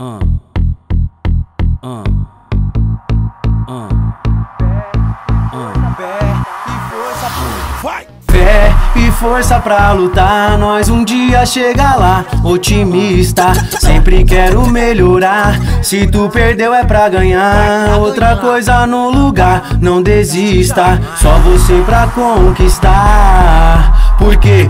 Fé e força pra lutar, nós um dia chega lá. Otimista, sempre quero melhorar. Se tu perdeu é pra ganhar. Outra coisa no lugar, não desista. Só você pra conquistar. Porque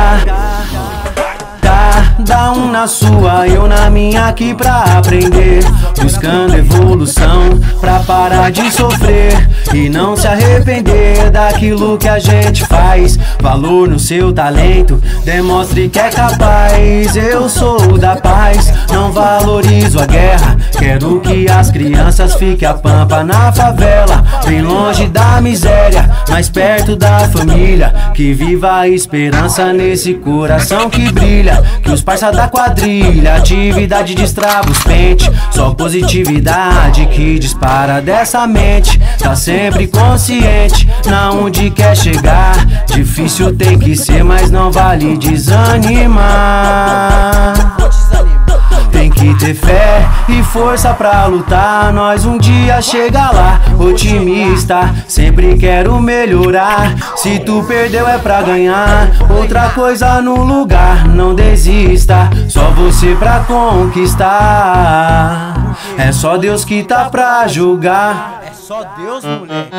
cada um na sua, eu na minha aqui pra aprender. Buscando evolução, pra parar de sofrer e não se arrepender daquilo que a gente faz. Valor no seu talento, demonstre que é capaz. Eu sou da paz, não valorizo a guerra. Quero que as crianças fiquem a pampa na favela, bem longe da miséria, mais perto da família. Que viva a esperança nesse coração que brilha. Que os parça da quadrilha, atividade destrava os pente. Só positividade que dispara dessa mente. Tá sempre consciente na onde quer chegar. Difícil tem que ser, mas não vale desanimar. Tem que ter fé e força pra lutar, nós um dia chega lá. Otimista, sempre quero melhorar. Se tu perdeu é pra ganhar. Outra coisa no lugar, não desista. Só você pra conquistar. É só Deus que tá pra julgar. É só Deus, moleque.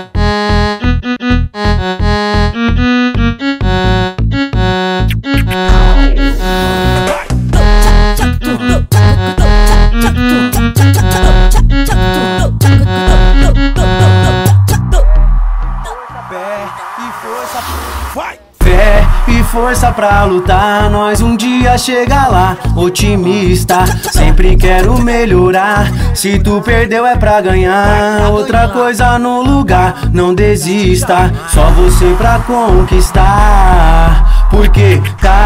Fé e força pra lutar, nós um dia chega lá. Otimista, sempre quero melhorar. Se tu perdeu é pra ganhar. Outra coisa no lugar, não desista. Só você pra conquistar. Porque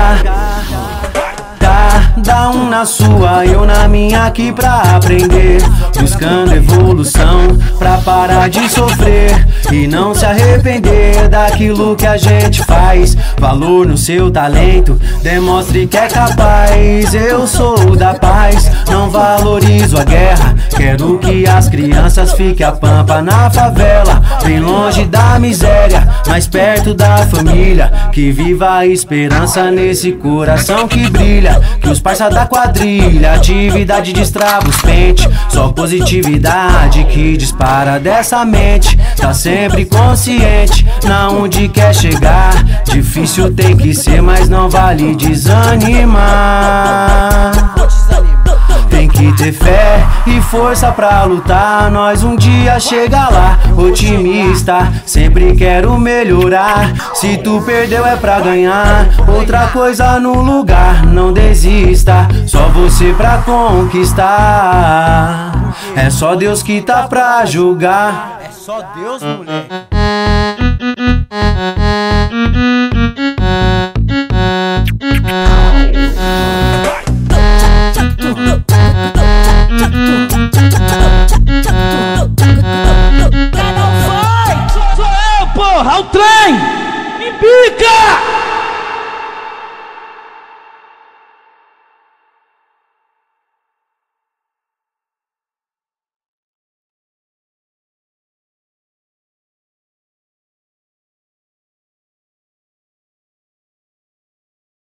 cada um na sua, eu na minha aqui pra aprender. Buscando evolução, pra parar de sofrer e não se arrepender daquilo que a gente faz. Valor no seu talento, demonstre que é capaz. Eu sou da paz, não valorizo a guerra. Quero que as crianças fiquem a pampa na favela, bem longe da miséria, mais perto da família. Que viva a esperança nesse coração que brilha. Que os parça da quadrilha, atividade destrava os pente. Só positividade que dispara dessa mente. Tá sempre consciente na onde quer chegar. Difícil tem que ser, mas não vale desanimar. Tem que ter fé e força pra lutar, nós um dia chega lá. Otimista, sempre quero melhorar. Se tu perdeu é pra ganhar. Outra coisa no lugar, não desista. Só você pra conquistar. É só Deus que tá pra julgar. É só Deus, moleque.